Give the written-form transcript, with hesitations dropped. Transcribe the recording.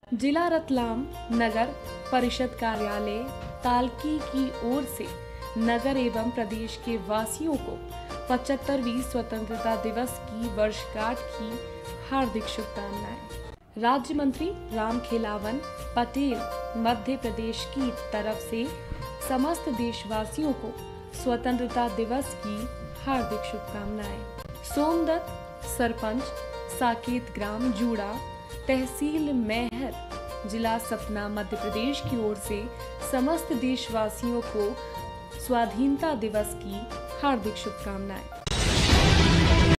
जिला रतलाम नगर परिषद कार्यालय तालकी की ओर से नगर एवं प्रदेश के वासियों को 75वीं स्वतंत्रता दिवस की वर्षगांठ की हार्दिक शुभकामनाएं। राज्य मंत्री रामखेलावन पटेल मध्य प्रदेश की तरफ से समस्त देशवासियों को स्वतंत्रता दिवस की हार्दिक शुभकामनाएं। सोमदत्त सरपंच साकेत ग्राम जूड़ा तहसील मैहर जिला सतना मध्य प्रदेश की ओर से समस्त देशवासियों को स्वाधीनता दिवस की हार्दिक शुभकामनाएं।